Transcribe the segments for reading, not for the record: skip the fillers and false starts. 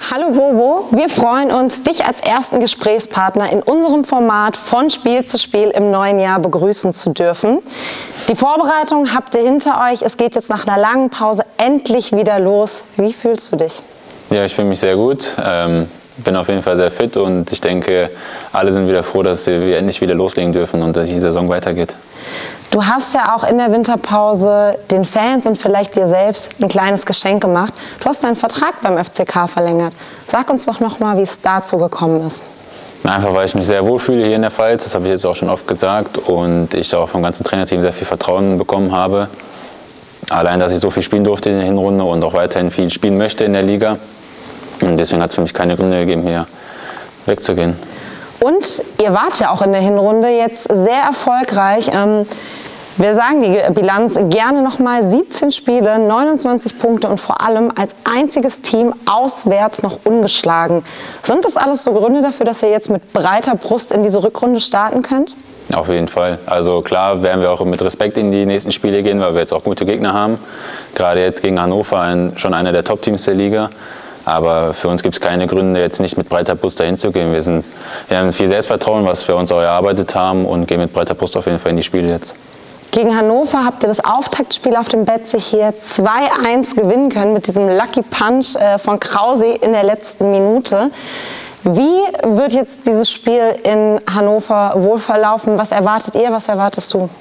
Hallo Bobo, wir freuen uns, dich als ersten Gesprächspartner in unserem Format von Spiel zu Spiel im neuen Jahr begrüßen zu dürfen. Die Vorbereitung habt ihr hinter euch, es geht jetzt nach einer langen Pause endlich wieder los. Wie fühlst du dich? Ja, ich fühle mich sehr gut, bin auf jeden Fall sehr fit und ich denke, alle sind wieder froh, dass wir endlich wieder loslegen dürfen und dass die Saison weitergeht. Du hast ja auch in der Winterpause den Fans und vielleicht dir selbst ein kleines Geschenk gemacht. Du hast deinen Vertrag beim FCK verlängert. Sag uns doch noch mal, wie es dazu gekommen ist. Einfach, weil ich mich sehr wohlfühle hier in der Pfalz, das habe ich jetzt auch schon oft gesagt und ich auch vom ganzen Trainerteam sehr viel Vertrauen bekommen habe. Allein, dass ich so viel spielen durfte in der Hinrunde und auch weiterhin viel spielen möchte in der Liga. Und deswegen hat es für mich keine Gründe gegeben, hier wegzugehen. Und ihr wart ja auch in der Hinrunde jetzt sehr erfolgreich. Wir sagen die Bilanz gerne nochmal: 17 Spiele, 29 Punkte und vor allem als einziges Team auswärts noch ungeschlagen. Sind das alles so Gründe dafür, dass ihr jetzt mit breiter Brust in diese Rückrunde starten könnt? Auf jeden Fall. Also klar werden wir auch mit Respekt in die nächsten Spiele gehen, weil wir jetzt auch gute Gegner haben. Gerade jetzt gegen Hannover, schon einer der Top-Teams der Liga. Aber für uns gibt es keine Gründe, jetzt nicht mit breiter Brust dahin zu gehen. Wir haben viel Selbstvertrauen, was wir uns auch erarbeitet haben und gehen mit breiter Brust auf jeden Fall in die Spiele jetzt. Gegen Hannover habt ihr das Auftaktspiel auf dem Betze hier 2-1 gewinnen können mit diesem Lucky Punch von Krause in der letzten Minute. Wie wird jetzt dieses Spiel in Hannover wohl verlaufen? Was erwartet ihr, was erwartest du?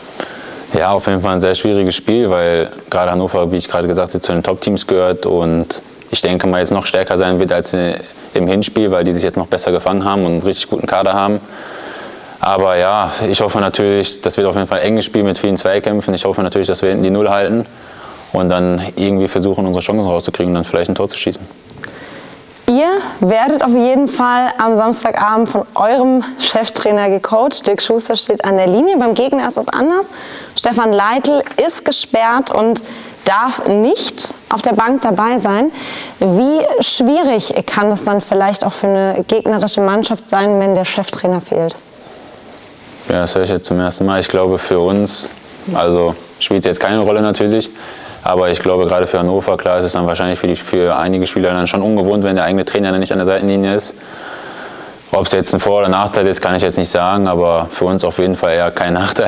Ja, auf jeden Fall ein sehr schwieriges Spiel, weil gerade Hannover, wie ich gerade gesagt habe, zu den Top-Teams gehört und ich denke mal jetzt noch stärker sein wird als im Hinspiel, weil die sich jetzt noch besser gefangen haben und einen richtig guten Kader haben. Aber ja, ich hoffe natürlich, das wird auf jeden Fall ein enges Spiel mit vielen Zweikämpfen. Ich hoffe natürlich, dass wir hinten die Null halten und dann irgendwie versuchen, unsere Chancen rauszukriegen und dann vielleicht ein Tor zu schießen. Ihr werdet auf jeden Fall am Samstagabend von eurem Cheftrainer gecoacht. Dirk Schuster steht an der Linie. Beim Gegner ist es anders. Stefan Leitl ist gesperrt und darf nicht auf der Bank dabei sein. Wie schwierig kann es dann vielleicht auch für eine gegnerische Mannschaft sein, wenn der Cheftrainer fehlt? Ja, das höre ich jetzt zum ersten Mal. Ich glaube für uns, also spielt es jetzt keine Rolle natürlich, aber ich glaube gerade für Hannover, klar ist es dann wahrscheinlich für einige Spieler dann schon ungewohnt, wenn der eigene Trainer dann nicht an der Seitenlinie ist. Ob es jetzt ein Vor- oder Nachteil ist, kann ich jetzt nicht sagen, aber für uns auf jeden Fall eher kein Nachteil.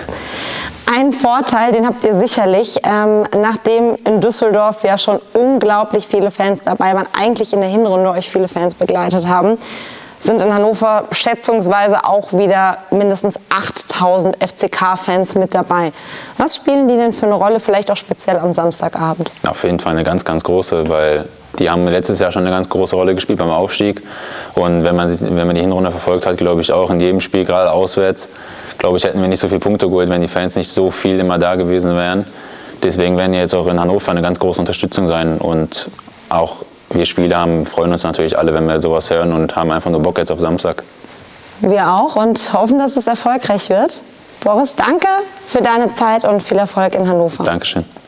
Ein Vorteil, den habt ihr sicherlich, nachdem in Düsseldorf ja schon unglaublich viele Fans dabei waren, eigentlich in der Hinrunde euch viele Fans begleitet haben, sind in Hannover schätzungsweise auch wieder mindestens 8000 FCK-Fans mit dabei. Was spielen die denn für eine Rolle, vielleicht auch speziell am Samstagabend? Auf jeden Fall eine ganz, ganz große, weil die haben letztes Jahr schon eine ganz große Rolle gespielt beim Aufstieg. Und wenn man die Hinrunde verfolgt hat, glaube ich auch in jedem Spiel, gerade auswärts, glaube ich, hätten wir nicht so viele Punkte geholt, wenn die Fans nicht so viel immer da gewesen wären. Deswegen werden die jetzt auch in Hannover eine ganz große Unterstützung sein. Und auch wir Spieler freuen uns natürlich alle, wenn wir sowas hören und haben einfach nur Bock jetzt auf Samstag. Wir auch und hoffen, dass es erfolgreich wird. Boris, danke für deine Zeit und viel Erfolg in Hannover. Dankeschön.